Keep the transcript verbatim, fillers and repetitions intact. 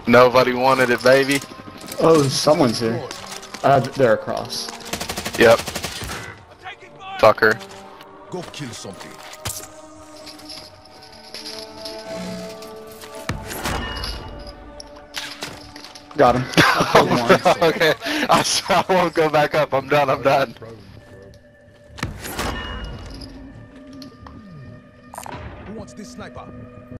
Nobody wanted it, baby. Oh, someone's here. Uh, they're across. Yep. Fucker. Go kill something. Got him. I killed one. Okay, I, I won't go back up. I'm done. I'm done. Who wants this sniper?